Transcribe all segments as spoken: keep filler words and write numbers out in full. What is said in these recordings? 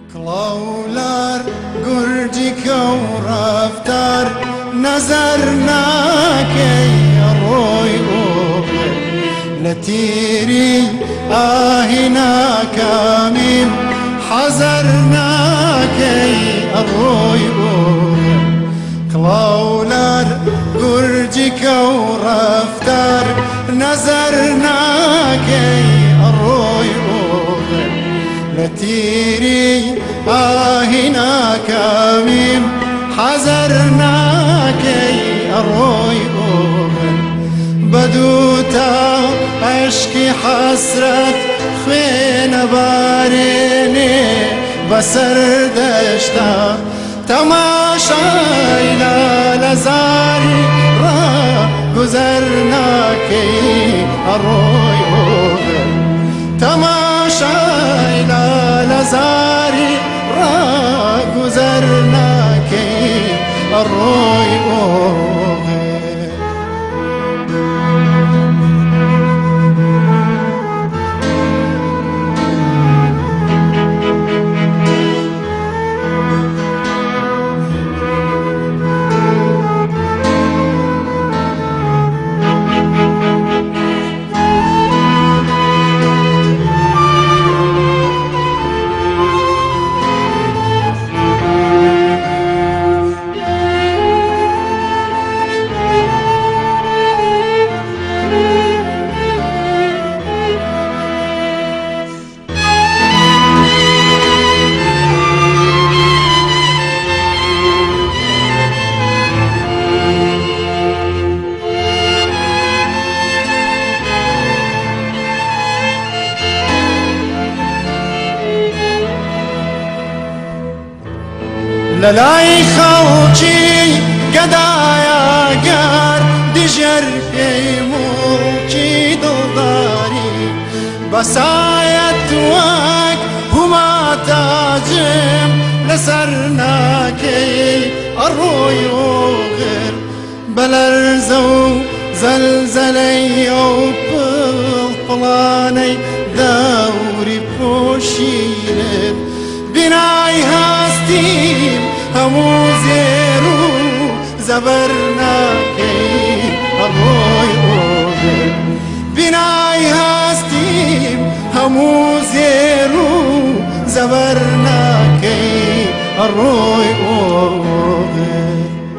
کڵاولار گورجیکە و ڕەفتار نەزەر ناکەی ڕۆی ئۆبر لە تیری ئاهی ناکامیم حەزەر ناکەی ڕۆی ئۆبر کڵاولار گورجیکە و ڕەفتار نەزەر ناکەی ڕۆی ئۆبر لە تیری ئاهی ناکامیم حەزەر ناکەی ئەڕۆی ئۆبر بەدووتا عشقی حەسرەت خوێنە بارێنێ بەسەر دەشتا تەماشای لالەزاری ڕاگوزەر ناکەی ئەڕۆی ئۆبر تەماشای لالەزاری ڕاگوزەر ناکەی ئەڕۆی ئۆبر لەلای خەڵکی گەدایەگەر دژێر پێی موڵکی دڵداری بەسایەت وەک هوما تاجم لەسەر ناکەی ئەڕۆی ئۆغر بەلەرزە و زەلزەلەی ئەو پڵپڵانەی دەوری پۆشینت بینای هەستیم هەموو زێر و زەبەر ناکەی ئەڕۆی ئۆبر بینای هەستیم هەموو زێر و زەبەر ناکەی ئەڕۆی ئۆبر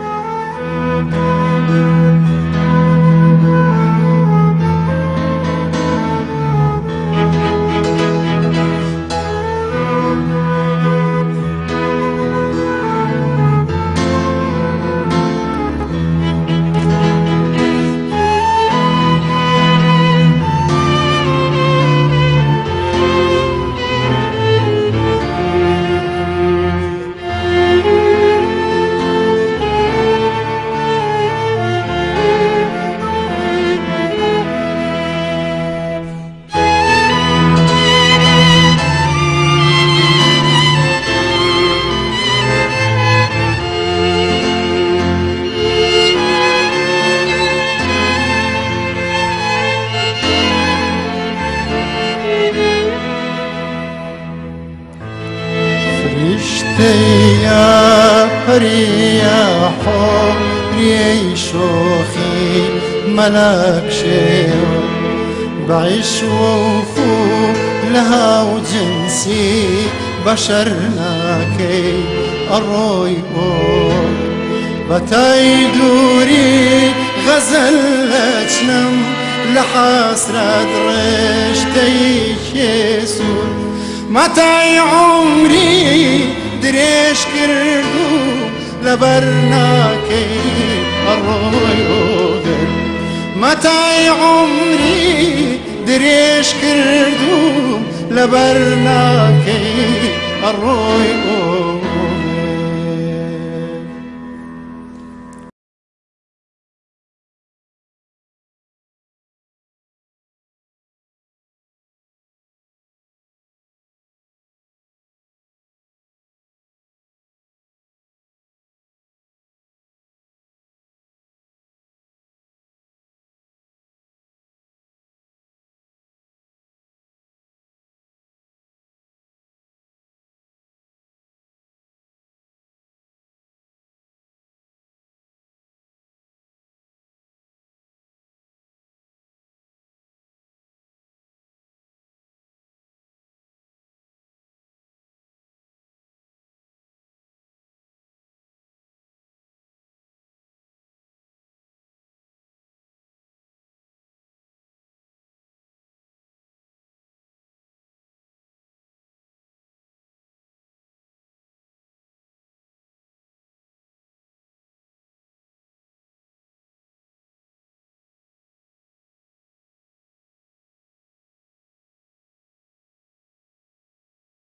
فرشتەیە پەریە حۆریەی شۆخی مەلەک شێوە بەعیشوە و خوو لە هاوجنسی بەشەر ناکەی ئەڕۆی ئۆبر بەتای دووری غەزەل ئەچنم لە حەسرەت ڕێشتەی کێسوور مەتای عومری درێژ کرد و لەبەر ناکەی ئەڕۆی ئۆبر مەتای عومری درێژ کرد و لەبەر ناکەی ئەڕۆی ئۆبر